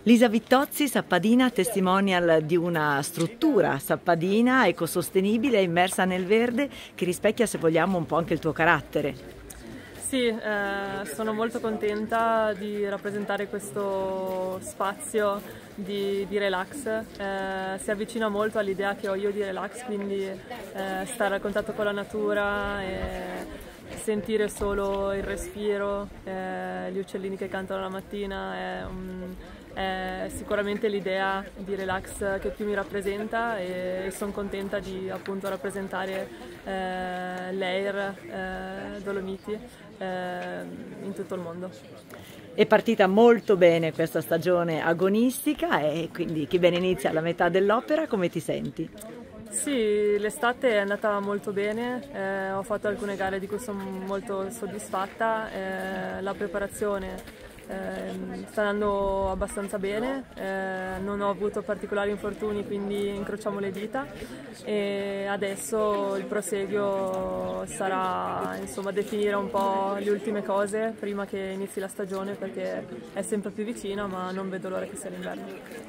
Lisa Vittozzi, sappadina, testimonial di una struttura sappadina ecosostenibile immersa nel verde che rispecchia, se vogliamo, un po' anche il tuo carattere. Sì, sono molto contenta di rappresentare questo spazio di relax. Si avvicina molto all'idea che ho io di relax, quindi stare a contatto con la natura e sentire solo il respiro, gli uccellini che cantano la mattina è sicuramente l'idea di relax che più mi rappresenta e sono contenta di appunto rappresentare l'Air Dolomiti in tutto il mondo. È partita molto bene questa stagione agonistica e quindi chi ben inizia alla metà dell'opera, come ti senti? Sì, l'estate è andata molto bene, ho fatto alcune gare di cui sono molto soddisfatta, la preparazione sta andando abbastanza bene, non ho avuto particolari infortuni, quindi incrociamo le dita e adesso il proseguio sarà insomma definire un po' le ultime cose prima che inizi la stagione, perché è sempre più vicina, ma non vedo l'ora che sia l'inverno.